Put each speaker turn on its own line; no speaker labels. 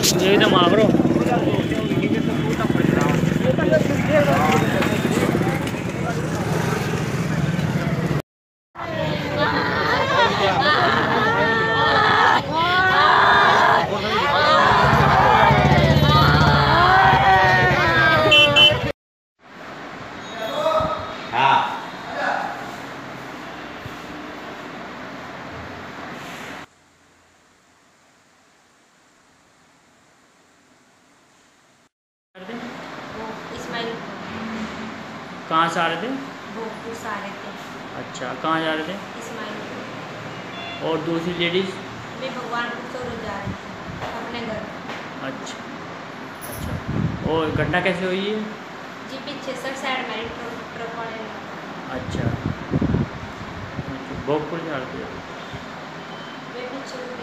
ये तो मारो कहाँ से आ रहे थे?
भोजपुर से आ रहे थे।
अच्छा, कहाँ जा रहे थे?
इस्माइल।
और दूसरी लेडीज़?
मैं भगवानपुर से रोज जा रही थी अपने घर।
अच्छा अच्छा, और घटना कैसे हुई है?
जी पीछे सर साइड मेरी ट्रक वाले।
अच्छा, भोजपुर जा रहे थे।
मैं पीछे